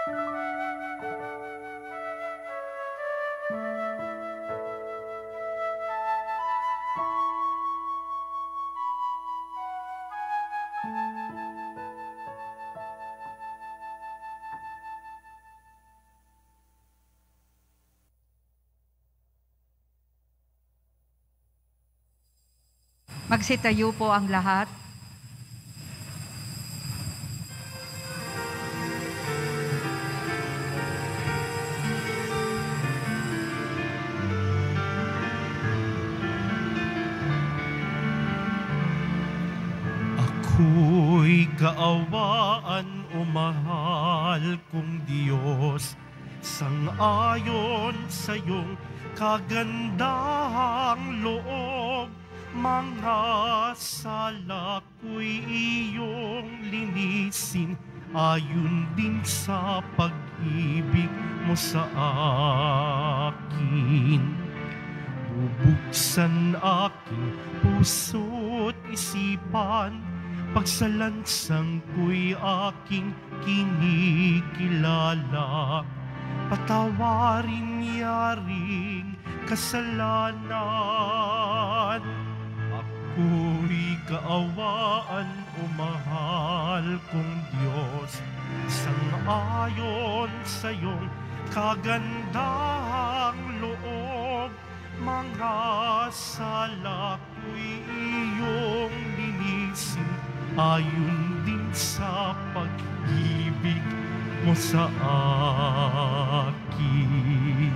Magsitayo po ang lahat. Ako'y kaawaan o mahal kong Diyos, sang-ayon sa iyong kagandahang loob. Mga sala ko'y iyong linisin, ayon din sa pag-ibig mo sa akin. Bubuksan aking puso't isipan, pagsalansang ko'y aking kinikilala. Patawarin yaring kasalanan. Ako'y kaawaan o mahal kong Diyos, sang-ayon sa iyong kagandahang loob. Mga sala ko'y iyong linisin, ayon din sa pag-ibig mo sa akin.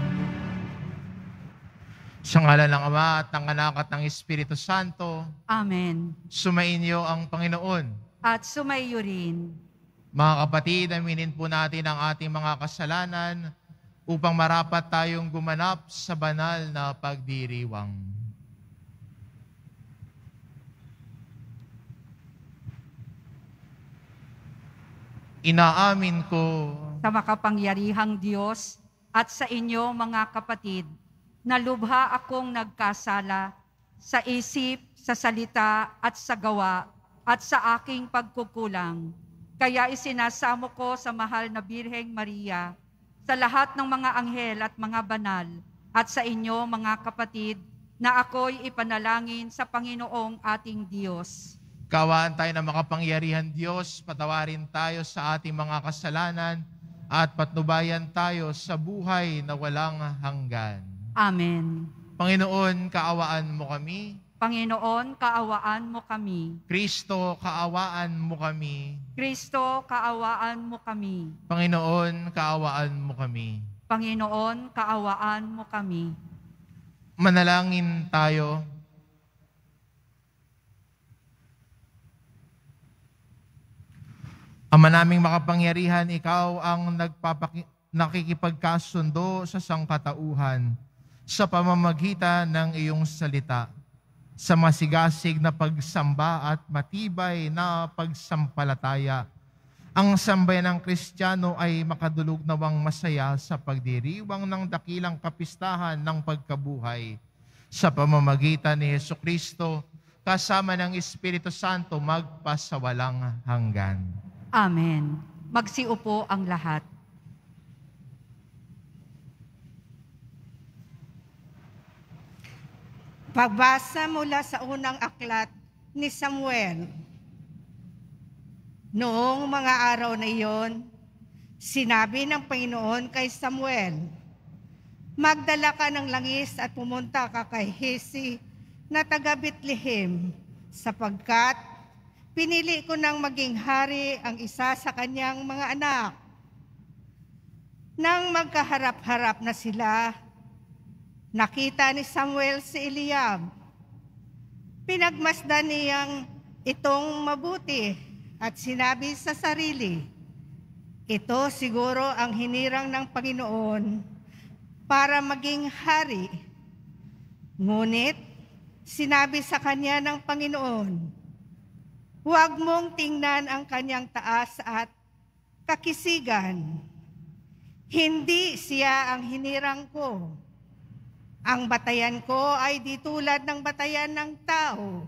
Sa ngalan ng Ama at ng Anak at ng Espiritu Santo. Amen. Sumainyo ang Panginoon. At sumaiyo rin. Mga kapatid, aminin po natin ang ating mga kasalanan upang marapat tayong gumanap sa banal na pagdiriwang. Inaamin ko Sa makapangyarihang Diyos at sa inyo mga kapatid, na lubha akong nagkasala sa isip, sa salita at sa gawa at sa aking pagkukulang. Kaya isinasamo ko sa mahal na Birheng Maria, sa lahat ng mga anghel at mga banal, at sa inyo mga kapatid, na ako'y ipanalangin sa Panginoong ating Diyos. Kaawaan tayo ng makapangyarihan Diyos, patawarin tayo sa ating mga kasalanan at patnubayan tayo sa buhay na walang hanggan. Amen. Panginoon, kaawaan mo kami. Panginoon, kaawaan mo kami. Kristo, kaawaan mo kami. Kristo, kaawaan mo kami. Panginoon, kaawaan mo kami. Panginoon, kaawaan mo kami. Manalangin tayo. Ama naming makapangyarihan, ikaw ang nakikipagkasundo sa sangkatauhan sa pamamagitan ng iyong salita, sa masigasig na pagsamba at matibay na pagsampalataya. Ang sambayan ng Kristiyano ay makadulog nawang masaya sa pagdiriwang ng dakilang kapistahan ng pagkabuhay. Sa pamamagitan ni Jesucristo, kasama ng Espiritu Santo, magpasawalang hanggan. Amen. Magsiupo ang lahat. Pagbasa mula sa unang aklat ni Samuel. Noong mga araw na iyon, sinabi ng Panginoon kay Samuel, "Magdala ka ng langis at pumunta ka kay Hesi na taga Bethlehem, sapagkat pinili ko nang maging hari ang isa sa kanyang mga anak." Nang magkaharap-harap na sila, nakita ni Samuel si Eliab. Pinagmasdan niyang itong mabuti at sinabi sa sarili, "Ito siguro ang hinirang ng Panginoon para maging hari." Ngunit sinabi sa kanya ng Panginoon, "Huwag mong tingnan ang kanyang taas at kakisigan. Hindi siya ang hinirang ko. Ang batayan ko ay di tulad ng batayan ng tao.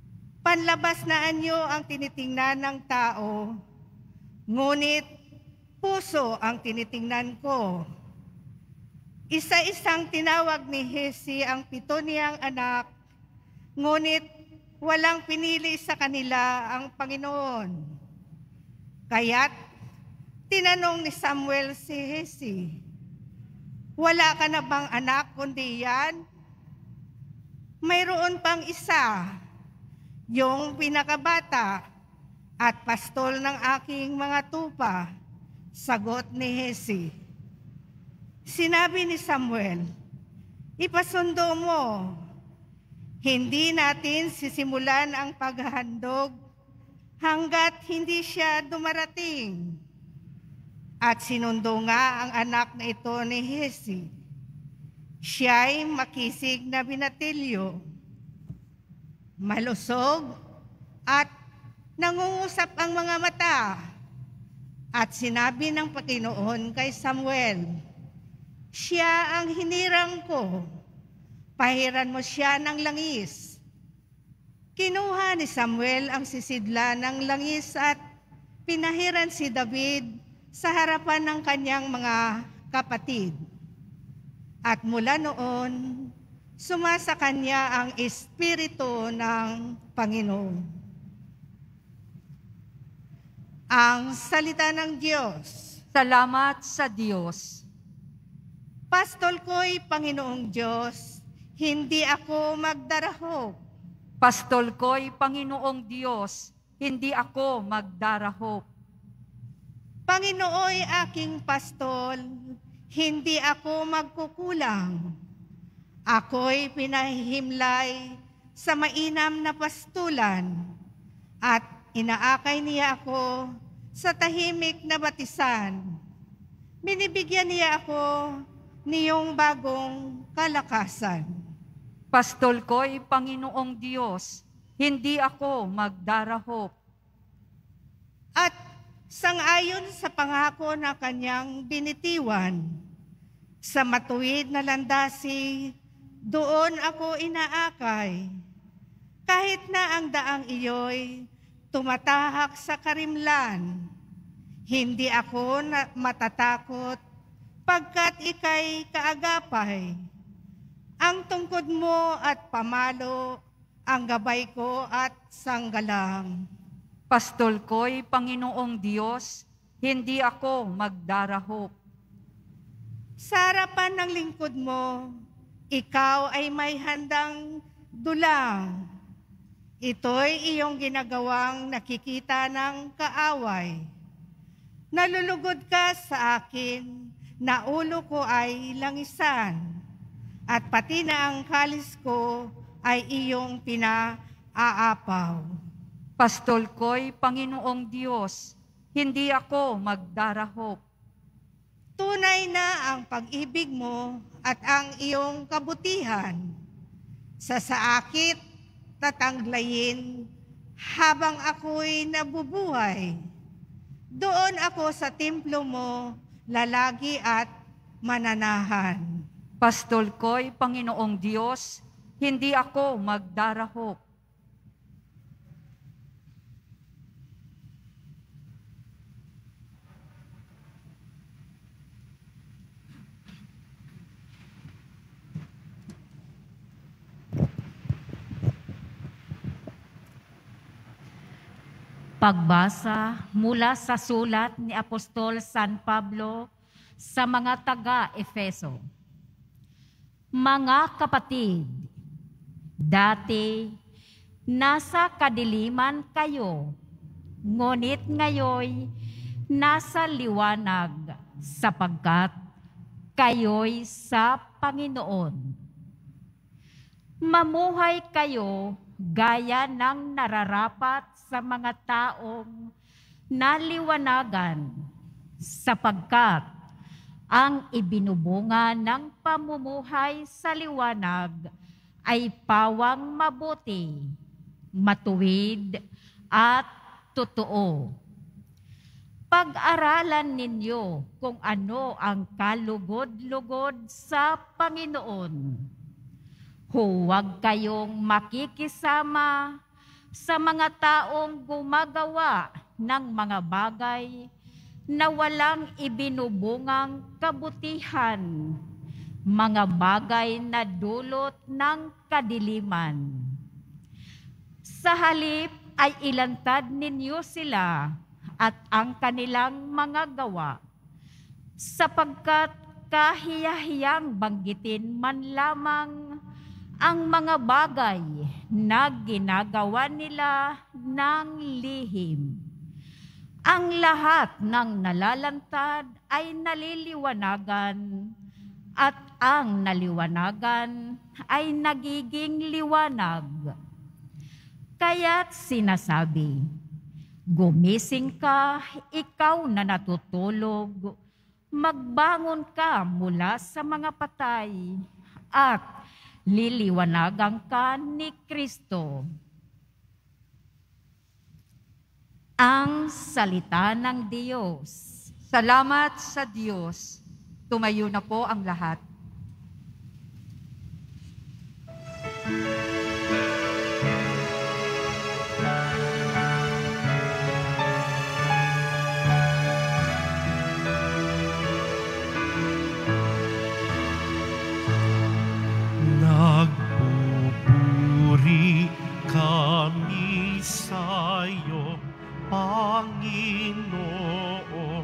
Panlabas na anyo ang tinitingnan ng tao, ngunit puso ang tinitingnan ko. Isa-isang tinawag ni Jesse ang 7 niyang anak, ngunit walang pinili sa kanila ang Panginoon. Kaya't tinanong ni Samuel si Jesse, "Wala ka na bang anak kundi yan?" "Mayroon pang isa, yung pinakabata at pastol ng aking mga tupa," sagot ni Jesse. Sinabi ni Samuel, "Ipasundo mo. Hindi natin sisimulan ang paghahandog hanggat hindi siya dumarating." At sinundo nga ang anak na ito ni Jesse. Siya'y makisig na binatilyo, malusog at nangungusap ang mga mata. At sinabi ng Panginoon kay Samuel, "Siya ang hinirang ko, pahiran mo siya ng langis." Kinuha ni Samuel ang sisidla ng langis at pinahiran si David sa harapan ng kanyang mga kapatid. At mula noon, sumasa kanya ang Espiritu ng Panginoon. Ang salita ng Diyos. Salamat sa Diyos. Pastol ko'y Panginoong Diyos, hindi ako magdarahok. Pastol ko'y Panginoong Diyos, hindi ako magdarahop. Panginooy aking pastol, hindi ako magkukulang. Ako'y pinahihimlay sa mainam na pastulan at inaakay niya ako sa tahimik na batisan. Binibigyan niya ako niyong bagong kalakasan. Pastol ko'y Panginoong Diyos, hindi ako magdarahop. At sang-ayon sa pangako na kanyang binitiwan, sa matuwid na landasi, doon ako inaakay. Kahit na ang daang iyo'y tumatahak sa karimlan, hindi ako matatakot pagkat ika'y kaagapay. Ang tungkod mo at pamalo, ang gabay ko at sanggalang. Pastol ko'y Panginoong Diyos, hindi ako magdarahop. Sa harapan ng lingkod mo, ikaw ay may handang dulang. Ito'y iyong ginagawang nakikita ng kaaway. Nalulugod ka sa akin, na ulo ko ay langisan, at pati na ang kalis ko ay iyong pinaapaw. Pastol ko'y Panginoong Diyos, hindi ako magdarahop. Tunay na ang pag-ibig mo at ang iyong kabutihan. Sa saakit, tatanglayin habang ako'y nabubuhay. Doon ako sa templo mo, lalagi at mananahan. Pastol ko'y Panginoong Diyos, hindi ako magdarahop. Pagbasa mula sa sulat ni Apostol San Pablo sa mga taga-Efeso. Mga kapatid, dati nasa kadiliman kayo, ngunit ngayoy nasa liwanag sapagkat kayo'y sa Panginoon. Mamuhay kayo gaya ng nararapat sa mga taong naliwanagan, sapagkat ang ibinubunga ng pamumuhay sa liwanag ay pawang mabuti, matuwid at totoo. Pag-aralan ninyo kung ano ang kalugod-lugod sa Panginoon. Huwag kayong makikisama sa mga taong gumagawa ng mga bagay na walang ibinubungang kabutihan, mga bagay na dulot ng kadiliman. Sa halip ay ilantad ninyo sila at ang kanilang mga gawa, sapagkat kahiyahiyang banggitin man lamang ang mga bagay na ginagawa nila ng lihim. Ang lahat ng nalalantad ay naliliwanagan, at ang naliwanagan ay nagiging liwanag. Kaya't sinasabi, gumising ka, ikaw na natutulog, magbangon ka mula sa mga patay, at liliwanagan ka ni Kristo. Ang salita ng Diyos. Salamat sa Diyos. Tumayo na po ang lahat. Nagpupuri kami sa'yo, Panginoong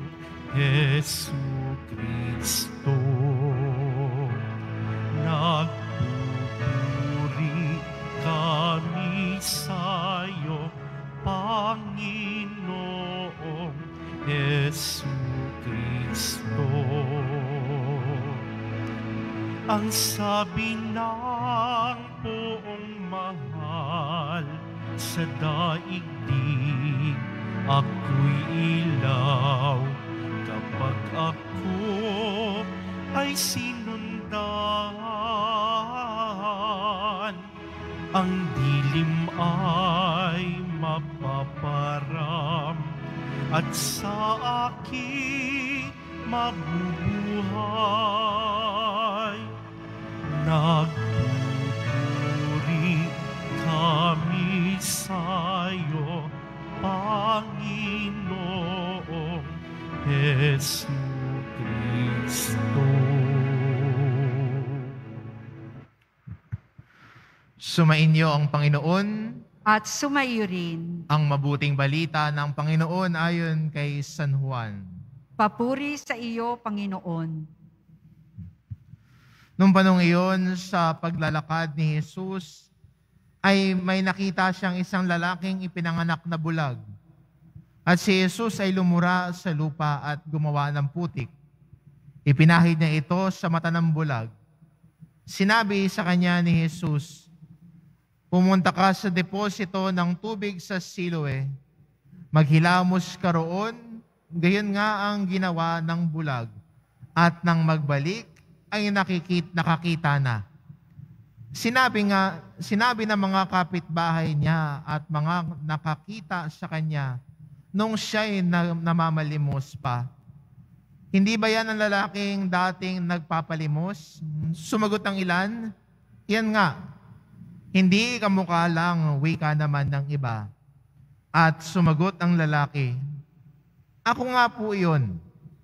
Jesucristo. Nagpupuri kami sa'yo, Panginoong Jesucristo. Ang sabi ng poong mahal sa daigdig, ako'y ilaw kapag ako ay sinundan. Ang dilim ay mapaparam at sa akin mabubuhay. Nagpupuri kami sa'yo, Panginoong Jesucristo. Sumainyo ang Panginoon. At sumaiyo rin. Ang mabuting balita ng Panginoon ayon kay San Juan. Papuri sa iyo, Panginoon. Nung panong iyon, sa paglalakad ni Jesus, ay may nakita siyang isang lalaking ipinanganak na bulag. At si Jesus ay lumura sa lupa at gumawa ng putik. Ipinahid niya ito sa mata ng bulag. Sinabi sa kanya ni Jesus, pumunta ka sa deposito ng tubig sa Siloe. Maghilamos ka roon, gayon nga ang ginawa ng bulag. At nang magbalik, ay nakakita na. Sinabi ng mga kapitbahay niya at mga nakakita sa kanya nung siya'y namamalimos pa. Hindi ba yan ang lalaking dating nagpapalimos? Sumagot ang ilan, yan nga. Hindi kamukha lang, wika naman ng iba. At sumagot ang lalaki, ako nga po yun.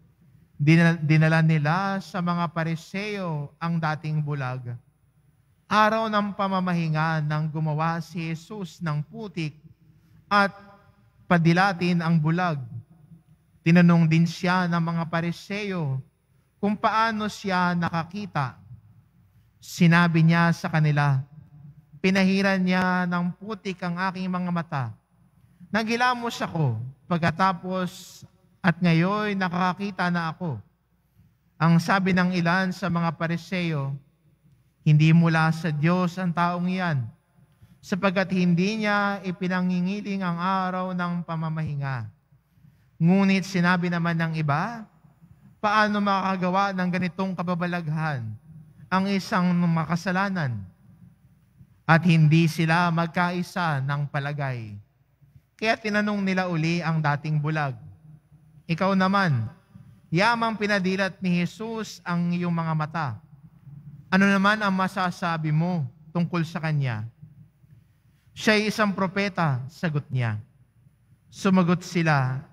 Dinala nila sa mga Pariseo ang dating bulag. Araw ng pamamahinga nang gumawa si Jesus ng putik at padilatin ang bulag. Tinanong din siya ng mga Pariseo kung paano siya nakakita. Sinabi niya sa kanila, pinahiran niya ng putik ang aking mga mata. Naghilamos ako pagkatapos at ngayon nakakita na ako. Ang sabi ng ilan sa mga Pariseo, hindi mula sa Diyos ang taong iyan, sapagkat hindi niya ipinangingiling ang araw ng pamamahinga. Ngunit sinabi naman ng iba, paano makakagawa ng ganitong kababalaghan ang isang makasalanan? At hindi sila magkaisa ng palagay. Kaya tinanong nila uli ang dating bulag, ikaw naman, yamang pinadilat ni Jesus ang iyong mga mata. Ano naman ang masasabi mo tungkol sa kanya? Siya'y isang propeta, sagot niya. Sumagot sila,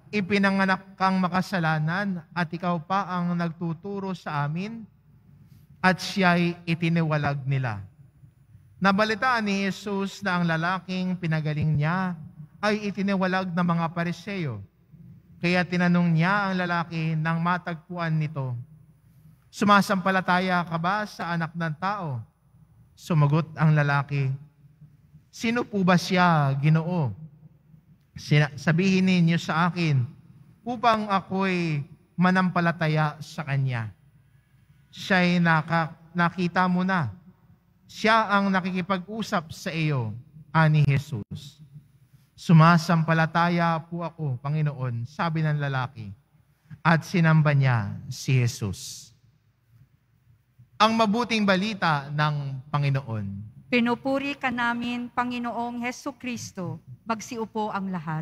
ipinanganak kang makasalanan at ikaw pa ang nagtuturo sa amin, at siya'y itiniwalag nila. Nabalitaan ni Jesus na ang lalaking pinagaling niya ay itiniwalag ng mga Pariseo. Kaya tinanong niya ang lalaki nang matagpuan nito, "Sumasampalataya ka ba sa Anak ng Tao?" Sumagot ang lalaki, "Sino po ba siya, Ginoo? Sabihin ninyo sa akin upang ako'y manampalataya sa Kanya." Siya'y nakita mo na. Siya ang nakikipag-usap sa iyo, ani Jesus. "Sumasampalataya po ako, Panginoon," sabi ng lalaki, at sinamba niya si Jesus. Ang mabuting balita ng Panginoon. Pinupuri ka namin, Panginoong Hesukristo. Magsiupo ang lahat.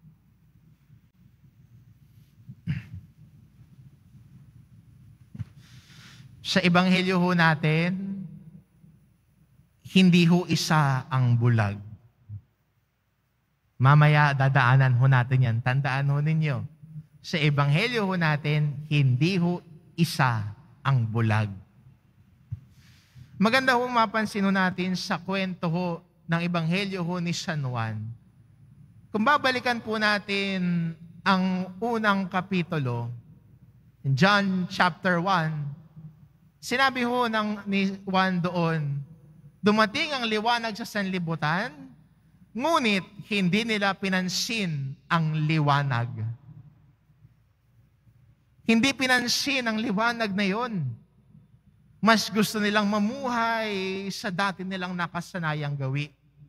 Sa ebanghelyo ho natin, hindi ho isa ang bulag. Mamaya dadaanan ho natin yan. Tandaan ho ninyo. Sa ebanghelyo ho natin, hindi ho isa ang bulag. Maganda ho mapansin ho natin sa kwento ho ng ebanghelyo ho ni San Juan. Kung babalikan po natin ang unang kapitulo, in John chapter 1, sinabi ho ni Juan doon, dumating ang liwanag sa sanlibutan, ngunit hindi nila pinansin ang liwanag. Hindi pinansin ang liwanag na yon. Mas gusto nilang mamuhay sa dati nilang nakasanayang gawi.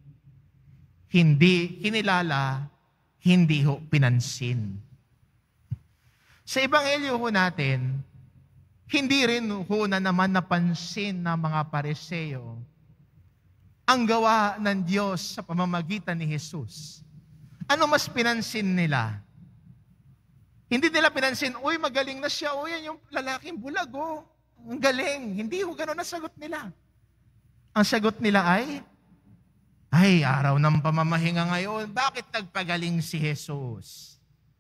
Hindi kinilala, hindi ho pinansin. Sa ebanghelyo ho natin, hindi rin ho na naman napansin ng mga Pariseo ang gawa ng Diyos sa pamamagitan ni Jesus. Ano mas pinansin nila? Hindi nila pinansin, "Uy, magaling na siya. Uy, yan yung lalaking bulag, oh. Ang galing." Hindi ho gano'n ang sagot nila. Ang sagot nila ay, araw ng pamamahinga ngayon, bakit nagpagaling si Jesus?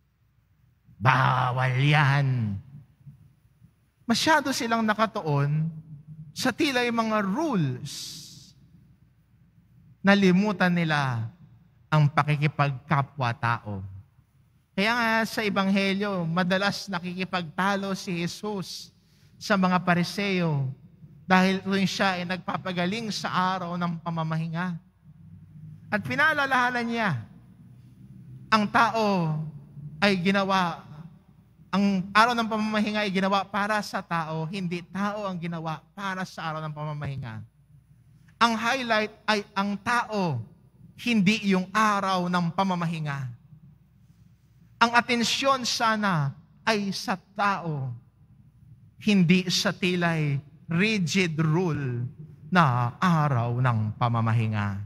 Bawal yan. Masyado silang nakatuon sa tila yung mga rules. Nalimutan nila ang pakikipagkapwa-tao. Kaya nga sa ebanghelyo, madalas nakikipagtalo si Jesus sa mga Pariseo dahil rin siya ay nagpapagaling sa araw ng pamamahinga. At pinaalalahanan niya, ang tao ay ginawa, ang araw ng pamamahinga ay ginawa para sa tao, hindi tao ang ginawa para sa araw ng pamamahinga. Ang highlight ay ang tao, hindi yung araw ng pamamahinga. Ang atensyon sana ay sa tao, hindi sa tilay rigid rule na araw ng pamamahinga.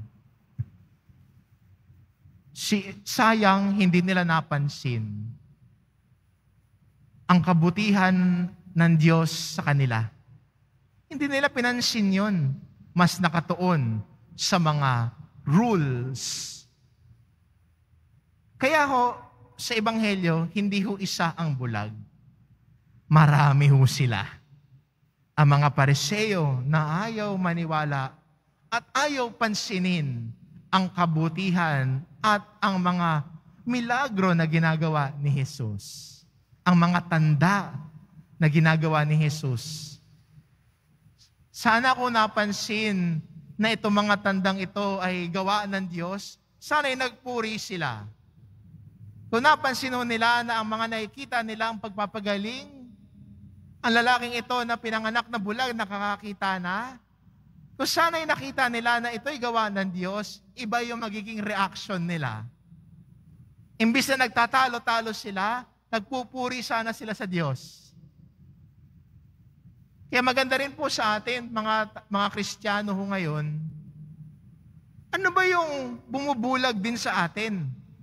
Sayang hindi nila napansin ang kabutihan ng Diyos sa kanila. Hindi nila pinansin yun. Mas nakatuon sa mga rules. Kaya ho, sa ebanghelyo, hindi ho isa ang bulag. Marami ho sila. Ang mga Pariseo na ayaw maniwala at ayaw pansinin ang kabutihan at ang mga milagro na ginagawa ni Jesus. Ang mga tanda na ginagawa ni Jesus. Sana kung napansin na itong mga tandang ito ay gawa ng Diyos, sana'y nagpuri sila. Kung napansin nila na ang mga nakikita nila ang pagpapagaling, ang lalaking ito na pinanganak na bulag, nakakakita na, kung sana'y nakita nila na ito'y gawa ng Diyos, iba yung magiging reaction nila. Imbis na nagtatalo-talo sila, nagpupuri sana sila sa Diyos. Kaya maganda rin po sa atin, mga Kristiyano ho ngayon, ano ba yung bumubulag din sa atin?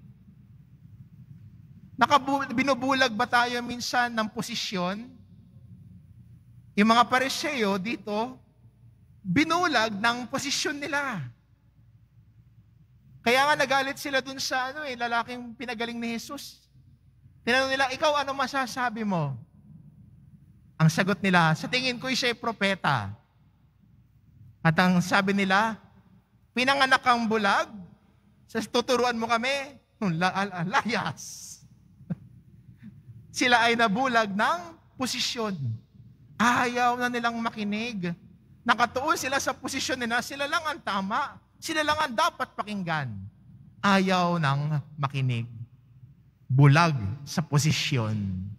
Binubulag ba tayo minsan ng posisyon? Yung mga Pariseo dito, binulag ng posisyon nila. Kaya nga nagalit sila dun sa lalaking pinagaling ni Jesus. Tinanong nila, ikaw ano masasabi mo? Ang sagot nila, sa tingin ko siya'y propeta. At ang sabi nila, pinanganak kang bulag, tuturuan mo kami, layas. Sila ay nabulag ng posisyon. Ayaw na nilang makinig. Nakatuon sila sa posisyon nila, sila lang ang tama. Sila lang ang dapat pakinggan. Ayaw nang makinig. Bulag sa posisyon.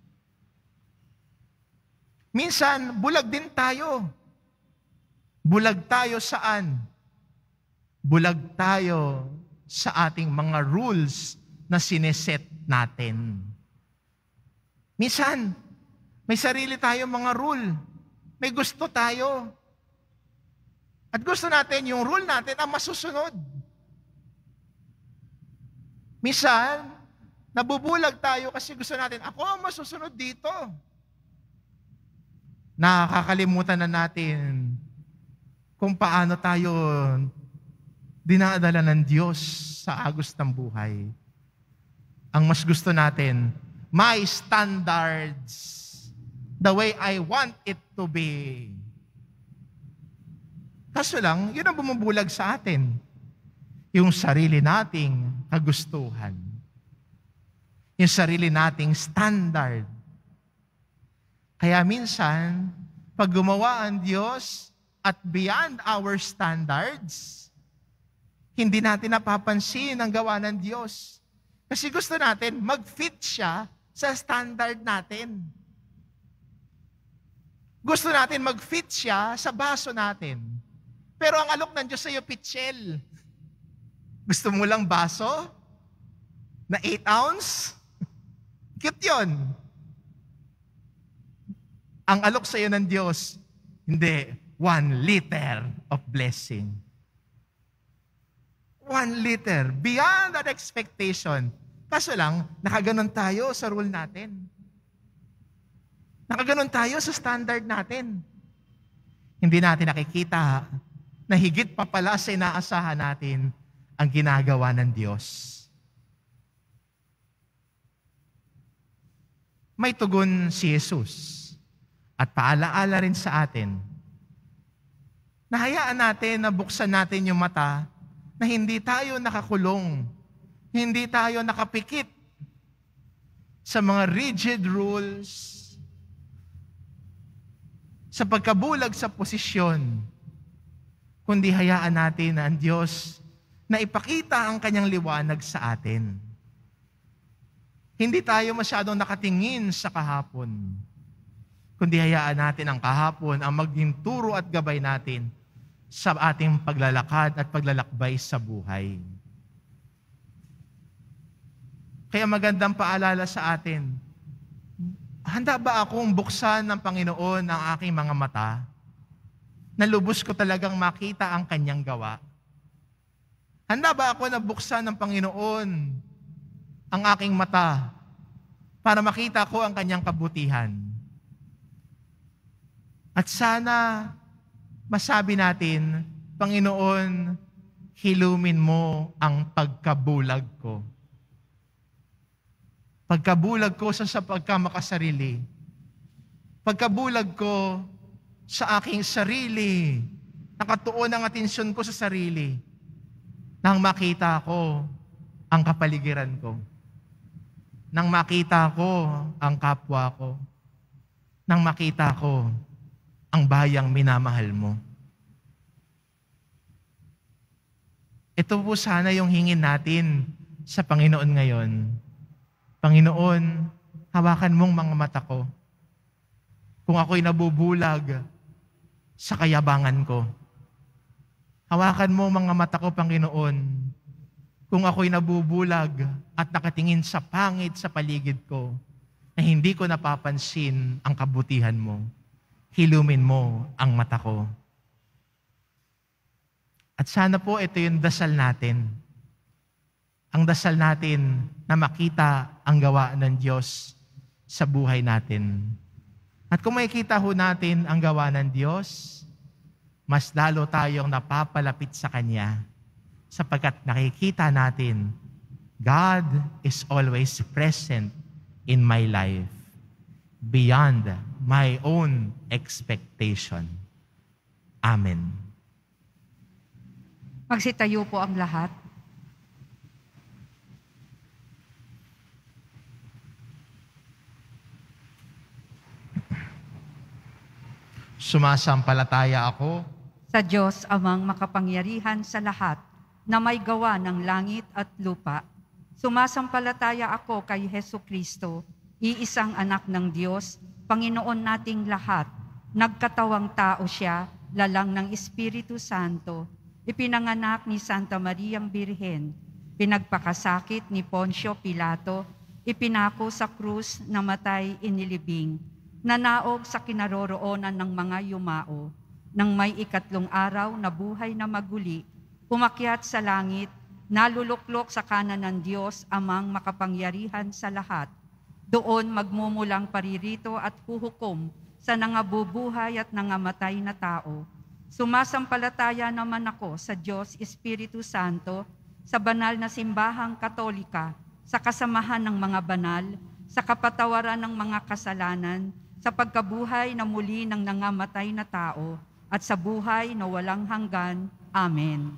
Minsan, bulag din tayo. Bulag tayo saan? Bulag tayo sa ating mga rules na sineset natin. Minsan, may sarili tayo mga rule. May gusto tayo. At gusto natin, yung rule natin ang masusunod. Minsan, nabubulag tayo kasi gusto natin, ako ang masusunod dito. Nakakalimutan na natin kung paano tayo dinadala ng Diyos sa agos ng buhay. Ang mas gusto natin, my standards, the way I want it to be. Kaso lang, yun ang bumubulag sa atin. Yung sarili nating kagustuhan. Yung sarili nating standard. Kaya minsan, pag gumawa ang Diyos at beyond our standards, hindi natin napapansin ang gawa ng Diyos. Kasi gusto natin mag-fit siya sa standard natin. Gusto natin mag-fit siya sa baso natin. Pero ang alok ng Diyos sa iyo, pitchel. Gusto mo lang baso? Na 8 ounce? Cute yun. Ang alok sa iyo ng Diyos, hindi, 1 liter of blessing. 1 liter, beyond our expectation. Kaso lang, nakaganon tayo sa rule natin. Nakaganon tayo sa standard natin. Hindi natin nakikita na higit pa pala sa inaasahan natin ang ginagawa ng Diyos. May tugon si Jesus at paalaala rin sa atin. Nahayaan natin na buksan natin yung mata na hindi tayo nakakulong, hindi tayo nakapikit sa mga rigid rules, sa pagkabulag sa posisyon, kundi hayaan natin na ang Diyos na ipakita ang kanyang liwanag sa atin. Hindi tayo masyadong nakatingin sa kahapon, kundi hayaan natin ang kahapon ang maging turo at gabay natin sa ating paglalakad at paglalakbay sa buhay. Kaya magandang paalala sa atin, handa ba akong buksan ng Panginoon ang aking mga mata? Na lubos ko talagang makita ang kanyang gawa? Handa ba ako na buksan ng Panginoon ang aking mata para makita ko ang kanyang kabutihan? At sana masabi natin, Panginoon, hilumin mo ang pagkabulag ko. Pagkabulag ko sa pagkamakasarili. Pagkabulag ko sa aking sarili. Nakatuon ang atensyon ko sa sarili. Nang makita ko ang kapaligiran ko. Nang makita ko ang kapwa ko. Nang makita ko ang bayang minamahal mo. Ito po sana yung hingin natin sa Panginoon ngayon. Panginoon, hawakan mong mga mata ko. Kung ako'y nabubulag sa kayabangan ko. Hawakan mo mga mata ko, Panginoon. Kung ako'y nabubulag at nakatingin sa pangit sa paligid ko, na hindi ko napapansin ang kabutihan mo. Hilumin mo ang mata ko. At sana po ito yung dasal natin. Ang dasal natin na makita ang gawa ng Diyos sa buhay natin. At kung makikita ho natin ang gawa ng Diyos, mas lalo tayong napapalapit sa Kanya sapagkat nakikita natin, God is always present in my life beyond my own expectation. Amen. Magsitayo po ang lahat. Sumasampalataya ako Sa Diyos amang makapangyarihan sa lahat na may gawa ng langit at lupa. Sumasampalataya ako kay Hesu Kristo, iisang anak ng Diyos, Panginoon nating lahat. Nagkatawang tao siya, lalang ng Espiritu Santo. Ipinanganak ni Santa Mariang Birhen. Pinagpakasakit ni Poncio Pilato. Ipinako sa krus, namatay, inilibing. Nanaog sa kinaroroonan ng mga yumao. Nang may 3 araw na buhay na maguli, umakyat sa langit, naluluklok sa kanan ng Diyos amang makapangyarihan sa lahat. Doon magmumulang paririto at huhukom sa nangabubuhay at nangamatay na tao. Sumasampalataya naman ako sa Diyos Espiritu Santo, sa banal na simbahang katolika, sa kasamahan ng mga banal, sa kapatawaran ng mga kasalanan, sa pagkabuhay na muli ng nangamatay na tao, at sa buhay na walang hanggan. Amen.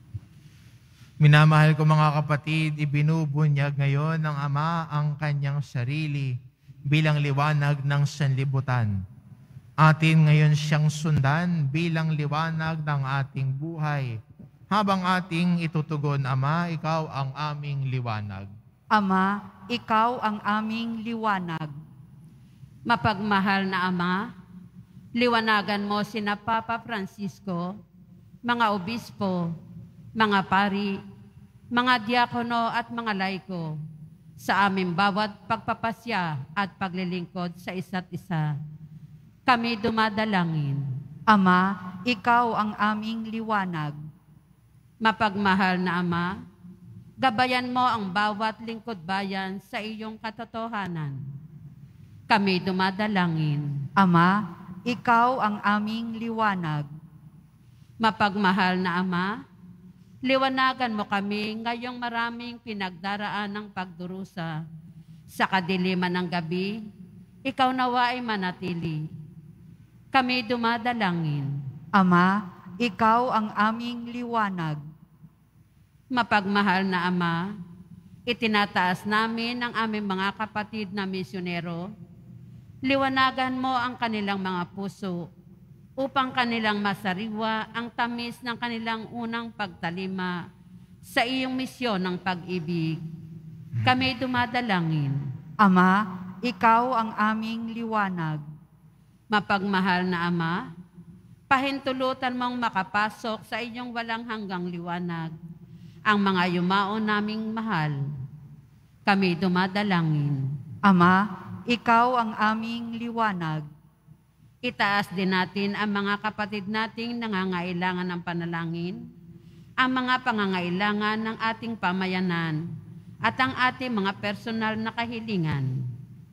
Minamahal ko mga kapatid, ibinubunyag ngayon ng Ama ang kanyang sarili bilang liwanag ng sanlibutan. Atin ngayon siyang sundan bilang liwanag ng ating buhay. Habang ating itutugon, Ama, ikaw ang aming liwanag. Ama, ikaw ang aming liwanag. Mapagmahal na Ama, liwanagan mo sina Papa Francisco, mga obispo, mga pari, mga diakono at mga laiko sa aming bawat pagpapasya at paglilingkod sa isa't isa. Kami dumadalangin. Ama, ikaw ang aming liwanag. Mapagmahal na Ama, gabayan mo ang bawat lingkod bayan sa iyong katotohanan. Kami dumadalangin. Ama, ikaw ang aming liwanag. Mapagmahal na Ama, liwanagan mo kami ngayong maraming pinagdaraan ng pagdurusa. Sa kadiliman ng gabi, ikaw nawa ay manatili. Kami dumadalangin. Ama, ikaw ang aming liwanag. Mapagmahal na Ama, itinataas namin ang aming mga kapatid na misyonero. Liwanagan mo ang kanilang mga puso upang kanilang masariwa ang tamis ng kanilang unang pagtalima sa iyong misyon ng pag-ibig. Kami dumadalangin. Ama, ikaw ang aming liwanag. Mapagmahal na Ama, pahintulutan mong makapasok sa iyong walang hanggang liwanag ang mga yumao naming mahal. Kami dumadalangin. Ama, ikaw ang aming liwanag. Itaas din natin ang mga kapatid nating nangangailangan ng panalangin, ang mga pangangailangan ng ating pamayanan, at ang ating mga personal na kahilingan.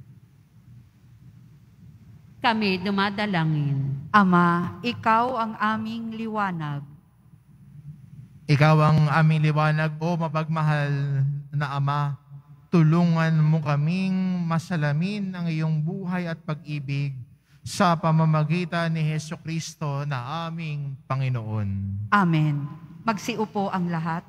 Kami dumadalangin. Ama, ikaw ang aming liwanag. Ikaw ang aming liwanag, o mapagmahal na Ama. Tulungan mo kaming masalamin ang iyong buhay at pag-ibig sa pamamagitan ni Hesu Kristo na aming Panginoon. Amen. Magsiupo ang lahat.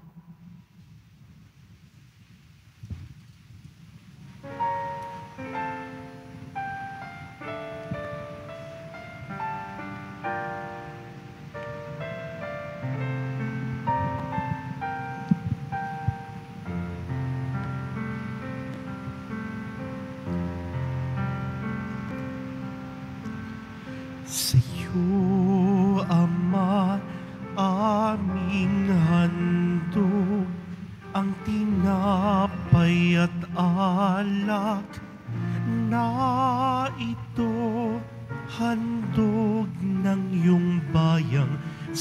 Sa'yo, Ama, aming handog, ang tinapay at alak na ito, handog ng iyong bayang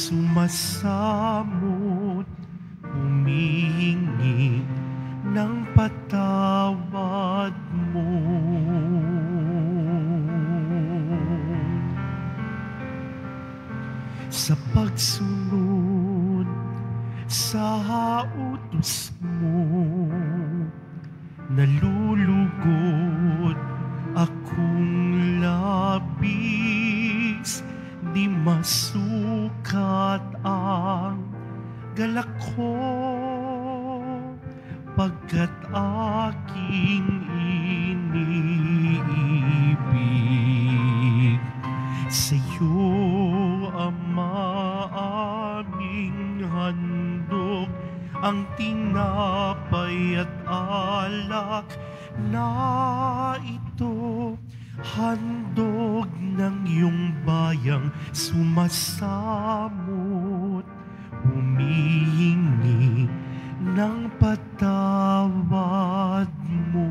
sumasamot, humihingi ng patawad mo. Sa pagsunod sa utos mo, nalulugod labis, di masukat ang galak ko, pagkat aking iniibig. Sa'yo, Ama, aming handog ang tinapay at alak na ito, handog ng iyong bayang sumasamot, humihingi ng patawad mo.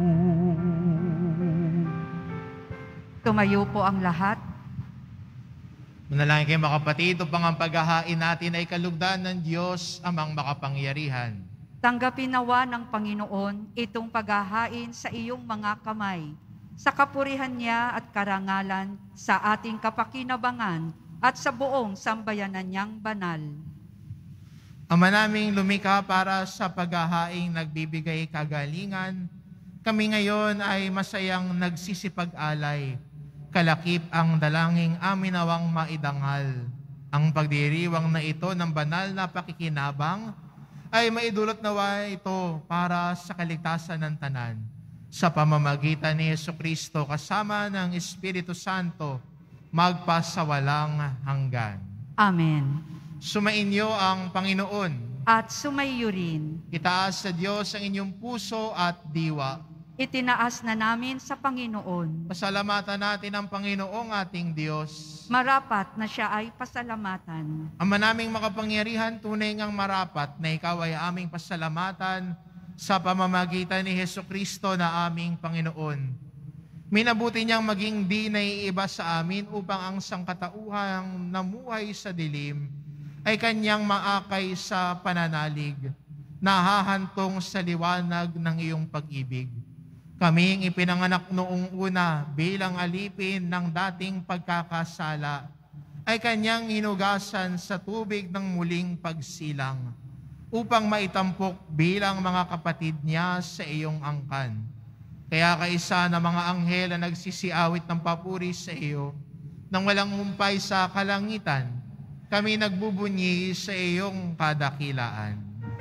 Tumayo po ang lahat. Manalangin kayo mga kapatid, upang ang paghahain natin ay kalugdan ng Diyos amang makapangyarihan. Tanggapin nawa ng Panginoon itong paghahain sa iyong mga kamay, sa kapurihan niya at karangalan, sa ating kapakinabangan at sa buong sambayanan niyang banal. Ama naming lumikha para sa paghahaing nagbibigay kagalingan, kami ngayon ay masayang nagsisipag-alay. Kalakip ang dalangin amin nawang maidangal. Ang pagdiriwang na ito ng banal na pakikinabang ay maidulot nawa ito para sa kaligtasan ng tanan. Sa pamamagitan ni Jesucristo kasama ng Espiritu Santo, magpasawalang hanggan. Amen. Sumainyo ang Panginoon. At sumaiyo rin. Itaas sa Diyos ang inyong puso at diwa. Itinaas na namin sa Panginoon. Pasalamatan natin ang Panginoong ating Diyos. Marapat na siya ay pasalamatan. Ama naming makapangyarihan, tunay ngang marapat na ikaw ay aming pasalamatan sa pamamagitan ni Jesucristo na aming Panginoon. Minabuti niyang maging di naiiba sa amin upang ang sangkatauhang namuhay sa dilim ay kanyang maakay sa pananalig, nahahantong sa liwanag ng iyong pag-ibig. Kaming ipinanganak noong una bilang alipin ng dating pagkakasala, ay kanyang hinugasan sa tubig ng muling pagsilang, upang maitampok bilang mga kapatid niya sa iyong angkan. Kaya kaisa na mga anghel na nagsisiawit ng papuri sa iyo, nang walang humpay sa kalangitan, kami nagbubunyi sa iyong kadakilaan.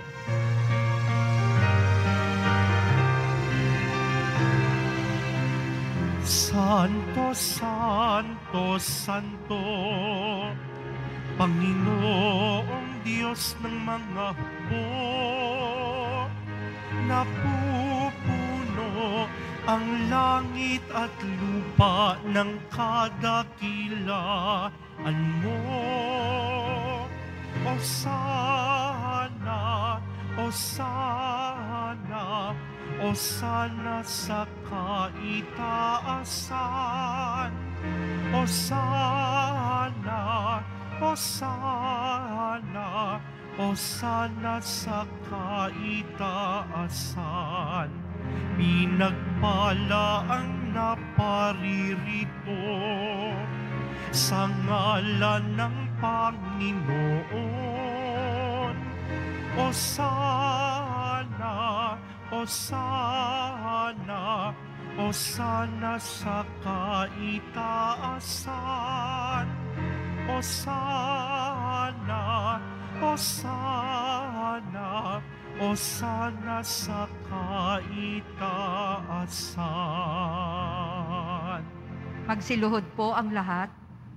Santo, Santo, Santo, Panginoong Diyos ng mga hukbo, napupuno ang langit at lupa ng kadakilaan mo. Osana, Osana, Osana sa kaitaasan. Osana, Osana, Osana sa kaitaasan. Pinagpala ang naparirito sa ngalan ng Panginoon. Osana, Osana, Osana sa kaitaasan. Osana, Osana, Osana sa kaitaasan. Magsiluhod po ang lahat.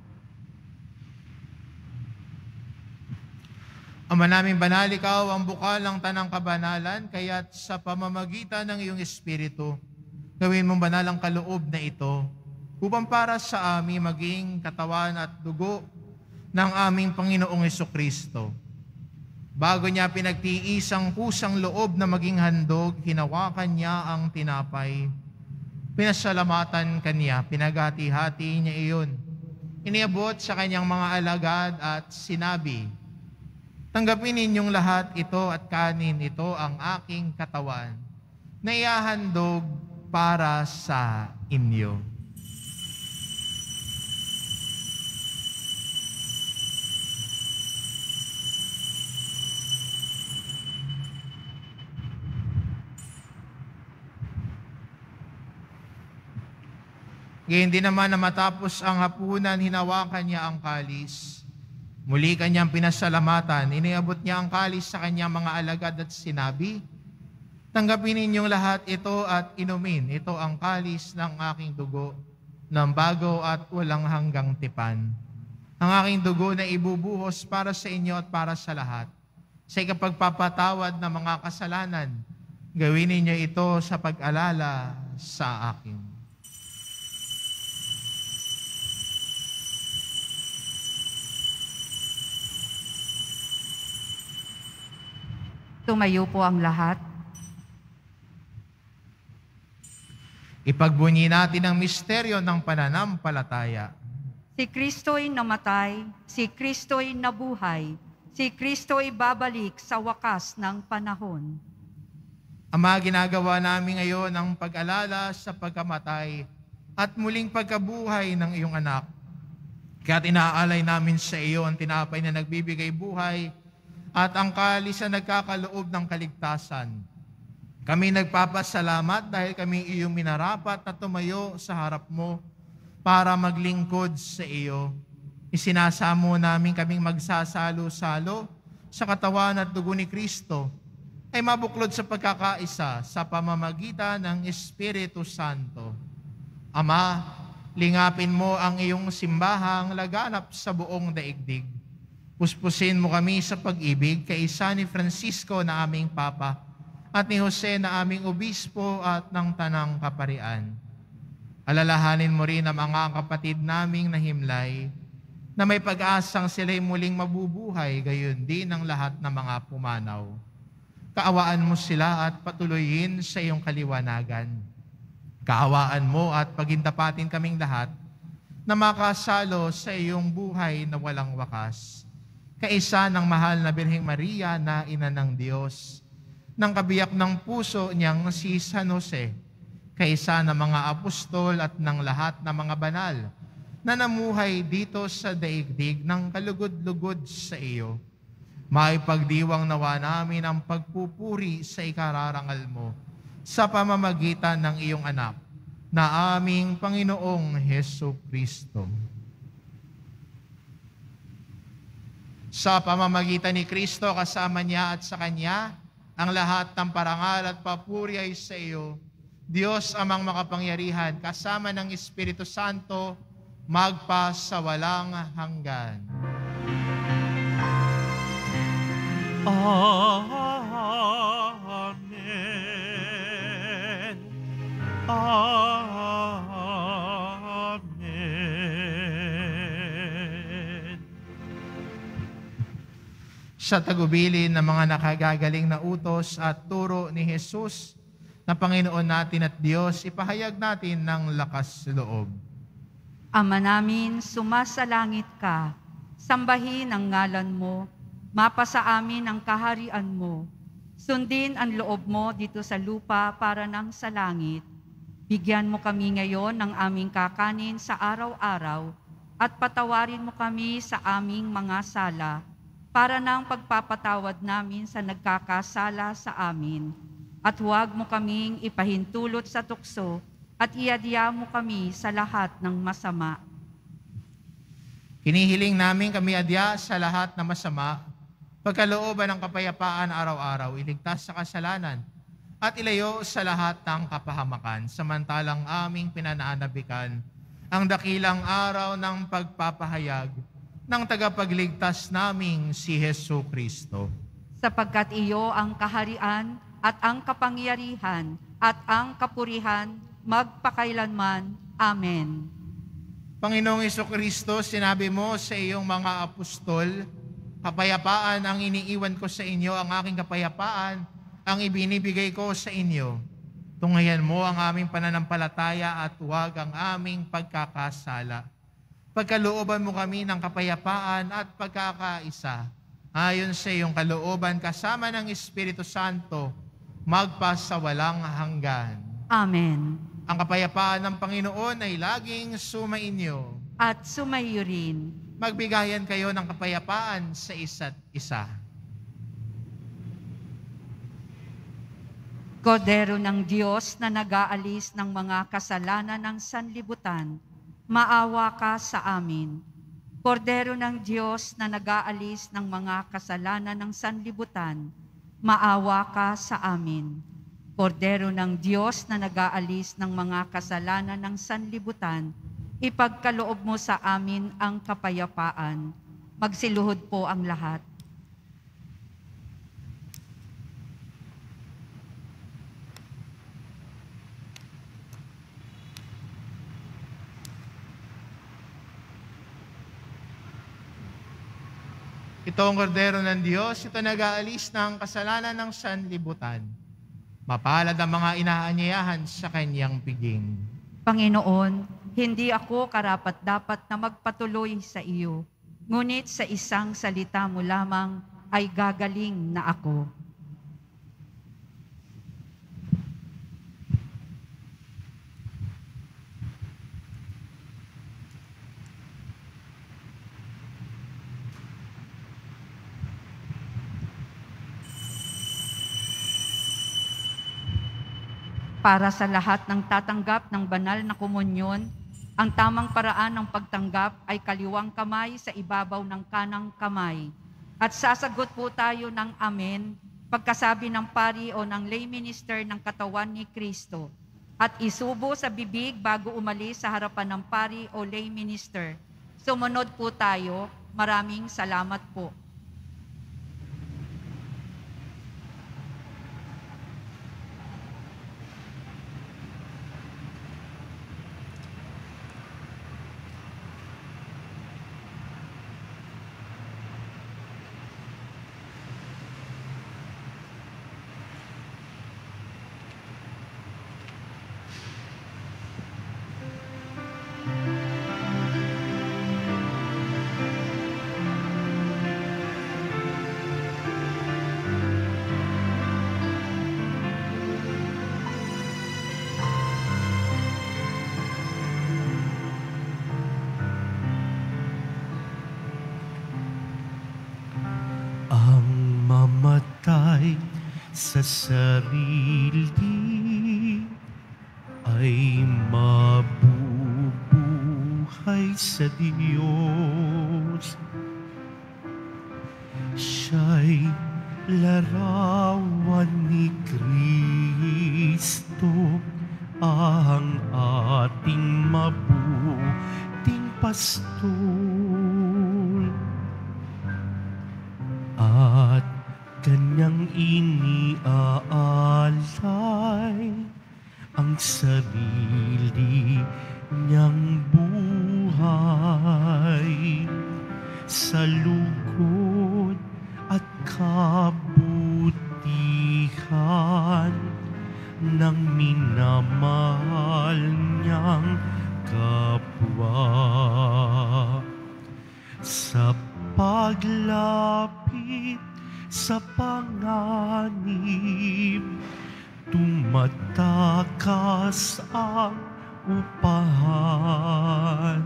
Ama naming banal, ikaw ang bukal ng tanang kabanalan, kaya't sa pamamagitan ng iyong Espiritu, gawin mong banal ang kaloob na ito, upang para sa amin maging katawan at dugo ng aming Panginoong Jesucristo. Bago niya pinagtiis ang kusang loob na maging handog, hinawakan niya ang tinapay. Pinasalamatan kanya, pinaghati-hati niya iyon. Iniabot sa kanyang mga alagad at sinabi, "Tanggapin ninyong lahat ito at kanin ito ang aking katawan na ihahandog para sa inyo." Gayon din naman na matapos ang hapunan, hinawakan niya ang kalis. Muli kanyang pinasalamatan, iniabot niya ang kalis sa kanyang mga alagad at sinabi, tanggapin ninyong lahat ito at inumin. Ito ang kalis ng aking dugo, ng bago at walang hanggang tipan. Ang aking dugo na ibubuhos para sa inyo at para sa lahat. Sa ikapagpapatawad ng mga kasalanan, gawin ninyo ito sa pag-alala sa akin. Tumayo po ang lahat. Ipagbunyi natin ang misteryo ng pananampalataya. Si Kristo'y namatay, si Kristo'y nabuhay, si Kristo'y babalik sa wakas ng panahon. Ama, ginagawa namin ngayon ang pag-alala sa pagkamatay at muling pagkabuhay ng iyong anak. Kaya't inaalay namin sa iyo ang tinapay na nagbibigay buhay at ang kalis na nagkakaloob ng kaligtasan. Kami nagpapasalamat dahil kami iyong minarapat na tumayo sa harap mo para maglingkod sa iyo. Isinasamo namin kaming magsasalo-salo sa katawan at dugo ni Kristo ay mabuklod sa pagkakaisa sa pamamagitan ng Espiritu Santo. Ama, lingapin mo ang iyong simbahang laganap sa buong daigdig. Puspusin mo kami sa pag-ibig kay San ni Francisco na aming Papa at ni Jose na aming Obispo at ng Tanang Kaparian. Alalahanin mo rin ang mga kapatid naming nahimlay na may pag-asang sila'y muling mabubuhay, gayon din ang lahat ng mga pumanaw. Kaawaan mo sila at patuloyin sa iyong kaliwanagan. Kaawaan mo at pagintapatin kaming lahat na makasalo sa iyong buhay na walang wakas. Kaisa ng mahal na Birheng Maria na ina ng Diyos, ng kabiyak ng puso niyang si San Jose, kaisa ng mga apostol at ng lahat ng mga banal na namuhay dito sa daigdig ng kalugod-lugod sa iyo. Maipagdiwang nawa namin ang pagpupuri sa ikararangal mo sa pamamagitan ng iyong anak na aming Panginoong Hesus Kristo. Sa pamamagitan ni Kristo, kasama niya at sa Kanya, ang lahat ng parangal at papuri ay sa iyo, Diyos amang makapangyarihan, kasama ng Espiritu Santo, magpa sa walang hanggan. Amen. Amen. Sa tagubilin ng mga nakagagaling na utos at turo ni Jesus na Panginoon natin at Diyos, ipahayag natin ng lakas loob. Ama namin, sumasalangit ka, sambahin ang ngalan mo, mapasa amin ang kaharian mo, sundin ang loob mo dito sa lupa para nang sa langit. Bigyan mo kami ngayon ng aming kakanin sa araw-araw at patawarin mo kami sa aming mga sala para nang pagpapatawad namin sa nagkakasala sa amin. At huwag mo kaming ipahintulot sa tukso at iadya mo kami sa lahat ng masama. Hinihiling namin kami adya sa lahat ng masama, pagkalooban ng kapayapaan araw-araw, iligtas sa kasalanan, at ilayo sa lahat ng kapahamakan, samantalang aming pinanaanabikan ang dakilang araw ng pagpapahayag ng tagapagligtas naming si Hesus Kristo. Sapagkat iyo ang kaharian at ang kapangyarihan at ang kapurihan magpakailanman. Amen. Panginoong Jesucristo, sinabi mo sa iyong mga apostol, kapayapaan ang iniiwan ko sa inyo, ang aking kapayapaan ang ibinibigay ko sa inyo. Tunghayan mo ang aming pananampalataya at huwag ang aming pagkakasala. Pagkalooban mo kami ng kapayapaan at pagkakaisa, ayon sa iyong kalooban kasama ng Espiritu Santo, magpa sa walang hanggan. Amen. Ang kapayapaan ng Panginoon ay laging sumainyo. At sumaiyo rin. Magbigayan kayo ng kapayapaan sa isa't isa. Kordero ng Diyos na nag-aalis ng mga kasalanan ng sanlibutan, maawa ka sa amin. Kordero ng Diyos na nag-aalis ng mga kasalanan ng sanlibutan, maawa ka sa amin. Kordero ng Diyos na nag-aalis ng mga kasalanan ng sanlibutan, ipagkaloob mo sa amin ang kapayapaan. Magsiluhod po ang lahat. Ito ang kordero ng Diyos, ito nag-aalis ng kasalanan ng sanlibutan. Mapalad ang mga inaanyayahan sa kanyang piging. Panginoon, hindi ako karapat-dapat na magpatuloy sa iyo, ngunit sa isang salita mo lamang ay gagaling na ako. Para sa lahat ng tatanggap ng banal na komunyon, ang tamang paraan ng pagtanggap ay kaliwang kamay sa ibabaw ng kanang kamay. At sasagot po tayo ng amen pagkasabi ng pari o ng lay minister ng katawan ni Kristo. At isubo sa bibig bago umalis sa harapan ng pari o lay minister. Sumunod po tayo. Maraming salamat po. Sa sarili ay mabubuhay sa Diyos. Siya'y larawan ni Kristo, ang ating mabuting pastol. At kanyang iniaalay ang sarili niyang buhay sa lugod at kabutihan ng minamahal niyang kapwa. Sa paglapit sa panganib, tumatakas ang upahan.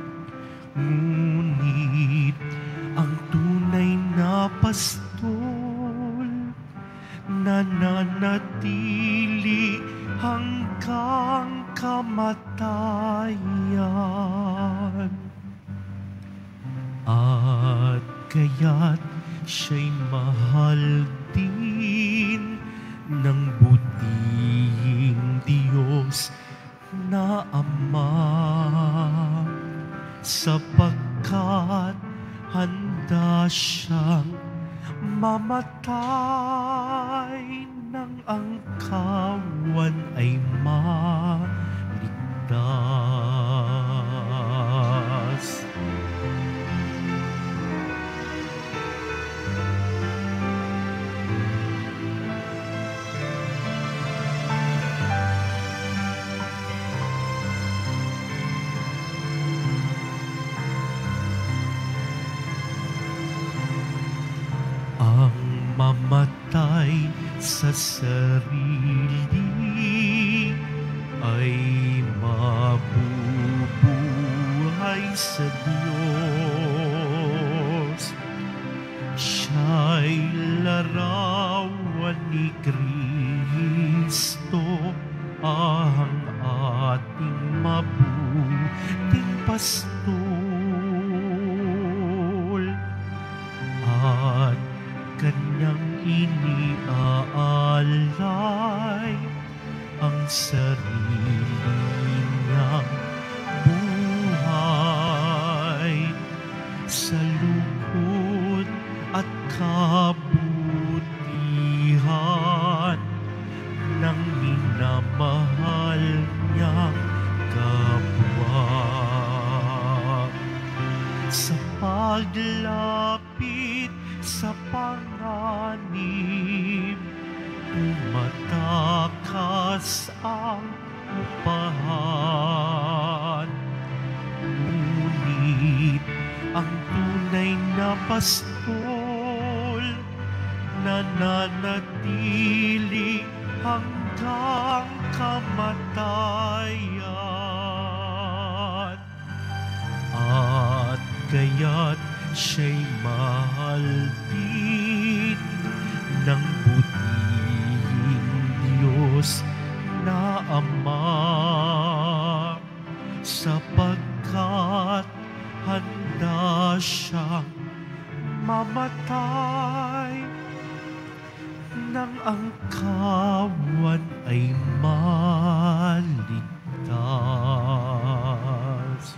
Ngunit ang tunay na pastol nananatili hanggang kamatayan. At kaya't siya'y mahal din ng butihing Diyos na Ama, sapagkat handa siyang mamatay nang ang kawan ay maligtas. Mamatay sa sarili ay mabubuhay sa Diyos. Siya'y larawan ni Kristo, sa lungkot at kabutihan ng minamahal niyang kapwa. Sa paglapit sa panganib, tumatakas ang upahan. Ngunit ang tunay na pastol nananatili hanggang kamatayan. At kaya't siya'y mahal din ng butihing Diyos na Ama, sapagkat handa siyang mamatay nang ang kawan ay maligtas.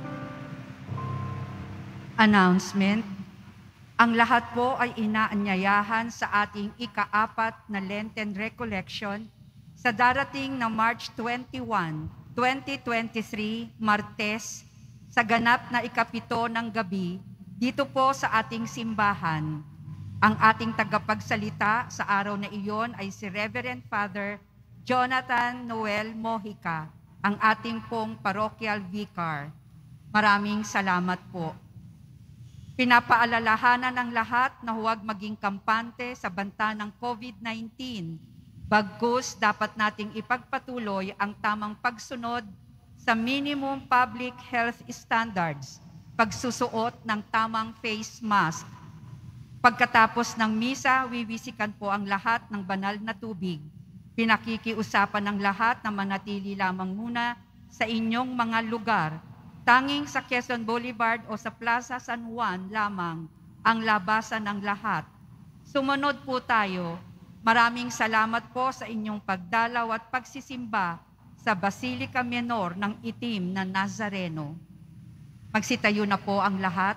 Announcement. Ang lahat po ay inaanyayahan sa ating ika-4 na Lenten Recollection sa darating na March 21, 2023, Martes, sa ganap na ika-7 ng gabi, dito po sa ating simbahan. Ang ating tagapagsalita sa araw na iyon ay si Reverend Father Jonathan Noel Mojica, ang ating pong parochial vicar. Maraming salamat po. Pinapaalalahanan ng lahat na huwag maging kampante sa banta ng COVID-19. Bagkus, dapat nating ipagpatuloy ang tamang pagsunod sa minimum public health standards, pagsusuot ng tamang face mask. Pagkatapos ng misa, wiwisikan po ang lahat ng banal na tubig. Pinakikiusapan ng lahat na manatili lamang muna sa inyong mga lugar. Tanging sa Quezon Boulevard o sa Plaza San Juan lamang ang labasan ng lahat. Sumunod po tayo. Maraming salamat po sa inyong pagdalaw at pagsisimba sa Basilica Menor ng Itim na Nazareno. Magsitayo na po ang lahat.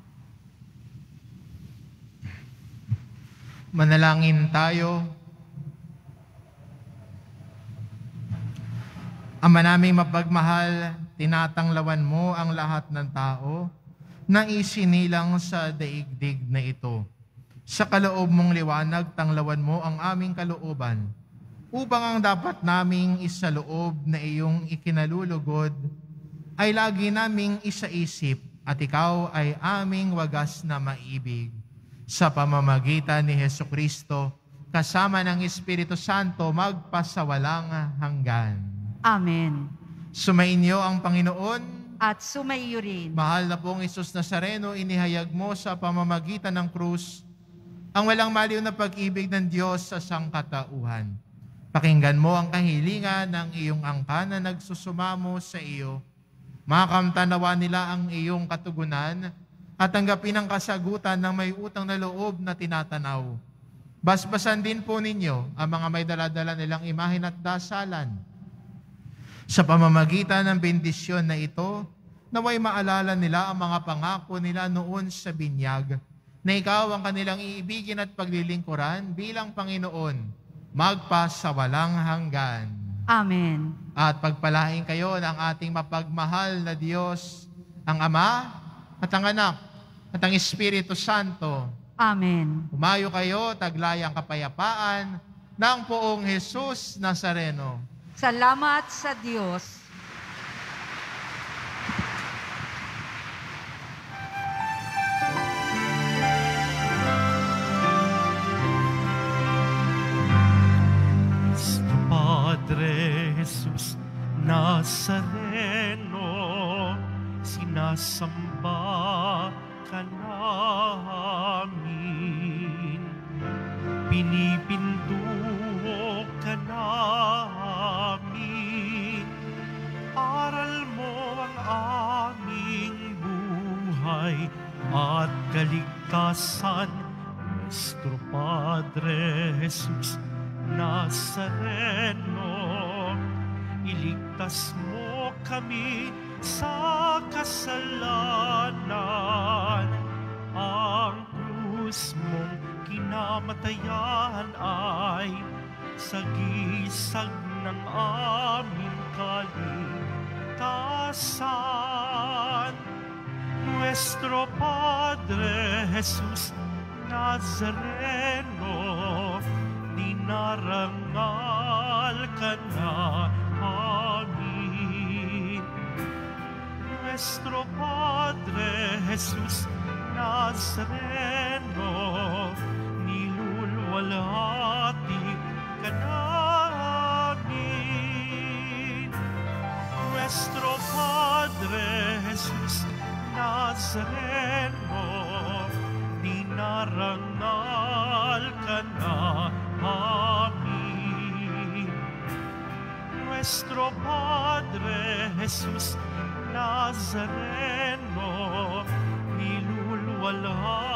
Manalangin tayo. Ama naming mapagmahal, tinatanglawan mo ang lahat ng tao na isinilang sa daigdig na ito. Sa kaloob mong liwanag, tanglawan mo ang aming kalooban upang ang dapat naming isaloob na iyong ikinalulugod ay lagi naming isaisip at ikaw ay aming wagas na maibig. Sa pamamagitan ni Hesukristo, kasama ng Espiritu Santo, magpasawalang hanggan. Amen. Sumainyo ang Panginoon. At sumaiyo rin. Mahal na pong Isus Nazareno, inihayag mo sa pamamagitan ng krus ang walang maliw na pag-ibig ng Diyos sa sangkatauhan. Pakinggan mo ang kahilingan ng iyong angkan na nagsusumamo sa iyo. Makamtanawa nila ang iyong katugunan at tanggapin ang kasagutan ng may utang na loob na tinatanaw. Basbasan din po ninyo ang mga may daladala nilang imahen at dasalan. Sa pamamagitan ng bendisyon na ito, naway maalala nila ang mga pangako nila noon sa binyag, na ikaw ang kanilang iibigin at paglilingkuran bilang Panginoon, magpasawalang hanggan. Amen. At pagpalain kayo ng ating mapagmahal na Diyos, ang Ama at ang Anak at ang Espiritu Santo. Amen. Humayo kayo, taglayang kapayapaan ng poong Jesus Nazareno. Salamat sa Diyos. Nuestro Padre Jesus Nazareno, sinasamba ka namin, pinipinduho ka namin, aral mo ang aming buhay at kaligtasan. Nuestro Padre Jesus Nazareno, iligtas mo kami sa kasalanan, kamatayan ay sagisag ng aming kaligtasan. Nuestro Padre Jesus Nazareno, dinarangal ka na amin. Nuestro Padre Jesus Nazareno, nilulwalhati ka namin. Nuestro Padre Jesus Nazareno, dinarangal ka na amin. Nuestro Padre Jesus Nazareno, nilulwalhati